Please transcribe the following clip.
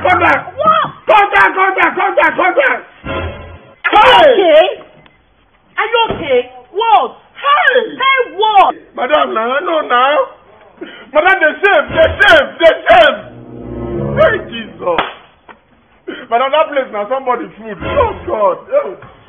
Contact! What? Contact! Are you okay? Are you okay? What? Hey! Hey, what? Madam, now. Madam, they save! Hey, Jesus! Madam, that place now, somebody food. Oh, God. Oh.